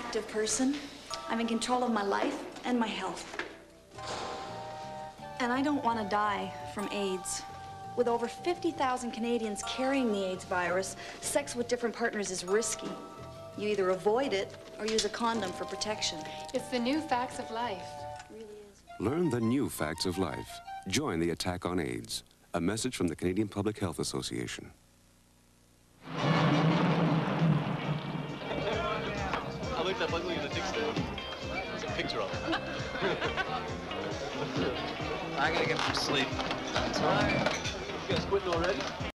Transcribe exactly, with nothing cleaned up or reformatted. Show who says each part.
Speaker 1: active person. I'm in control of my life and my health. And I don't want to die from AIDS. With over fifty thousand Canadians carrying the AIDS virus, sex with different partners is risky. You either avoid it or use a condom for protection.
Speaker 2: It's the new facts of life.
Speaker 1: It really is.
Speaker 3: Learn the new facts of life. Join the attack on AIDS. A message from the Canadian Public Health Association.
Speaker 4: I looked up ugly in the next day. There's a picture of it. I gotta get some sleep. I'm tired. You guys quitting already?